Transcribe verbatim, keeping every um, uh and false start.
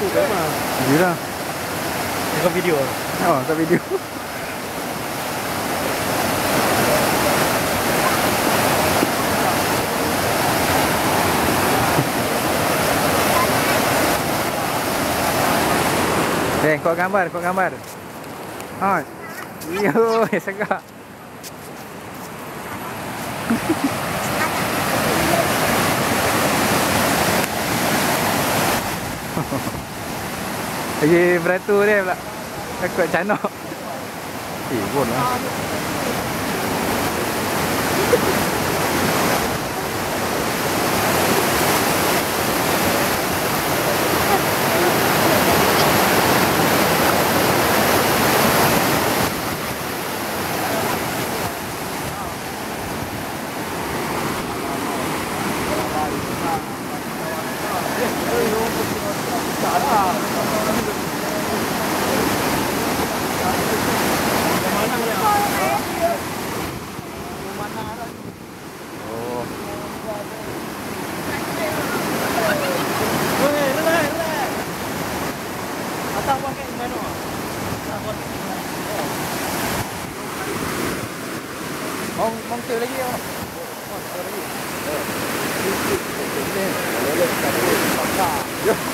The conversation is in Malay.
aku kat rumah. Yalah. Tengok video. Oh, tak video. Eh, kau gambar, kau gambar. Ha. Yo, segak. Lagi beratur dia pula. Takut canok. Eh, bon lah. Mong mong tu lagi oh. Mong tu lagi. Eh. Ini. Boleh tak? Pakar.